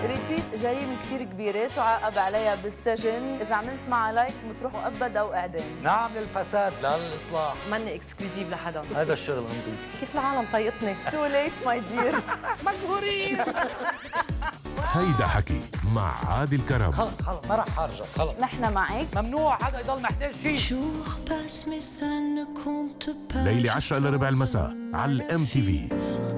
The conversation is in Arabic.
ريبيت جريمة كتير كبيرة تعاقب عليها بالسجن، إذا عملت معها لايك بتروح مؤبد أو إعدام. نعم للفساد لا للإصلاح. ماني اكسكلوزيف لحدا. هذا الشغل عندي. كيف العالم طيقتني؟ تو ليت ماي دير. مقهورين. هيدا حكي مع عادل كرم. خلص ما راح ارجع خلص. نحن معك. ممنوع حدا يضل محتاج شيء. ليلة 10 إلى ربع المساء على الMTV.